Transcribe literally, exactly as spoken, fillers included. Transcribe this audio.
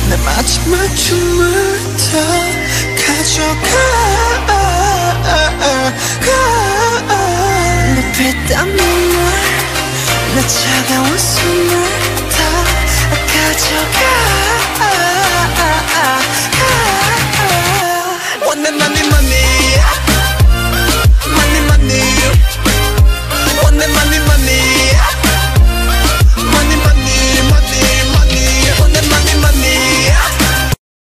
내 마지막 춤을 다 가져가 내 피땀 눈물 내 차가운 숨을 다 가져가